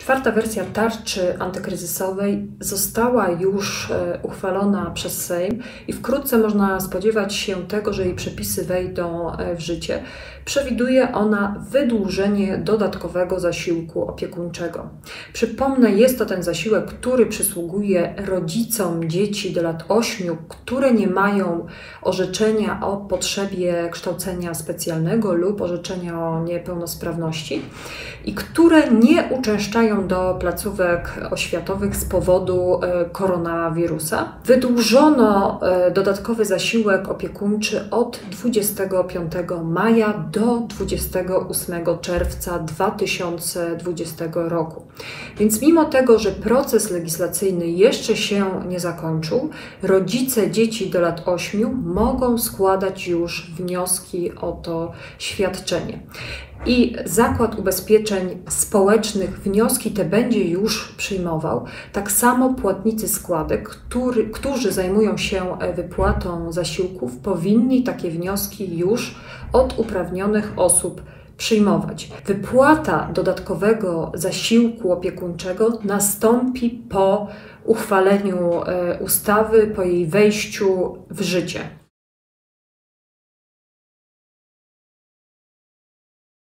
Czwarta wersja tarczy antykryzysowej została już uchwalona przez Sejm i wkrótce można spodziewać się tego, że jej przepisy wejdą w życie. Przewiduje ona wydłużenie dodatkowego zasiłku opiekuńczego. Przypomnę, jest to ten zasiłek, który przysługuje rodzicom dzieci do lat 8, które nie mają orzeczenia o potrzebie kształcenia specjalnego lub orzeczenia o niepełnosprawności i które nie uczęszczają do placówek oświatowych z powodu koronawirusa. Wydłużono dodatkowy zasiłek opiekuńczy od 25 maja do 28 czerwca 2020 roku. Więc mimo tego, że proces legislacyjny jeszcze się nie zakończył, rodzice dzieci do lat 8 mogą składać już wnioski o to świadczenie. I Zakład Ubezpieczeń Społecznych wnioski te będzie już przyjmował. Tak samo płatnicy składek, którzy zajmują się wypłatą zasiłków, powinni takie wnioski już od uprawnionych osób przyjmować. Wypłata dodatkowego zasiłku opiekuńczego nastąpi po uchwaleniu ustawy, po jej wejściu w życie.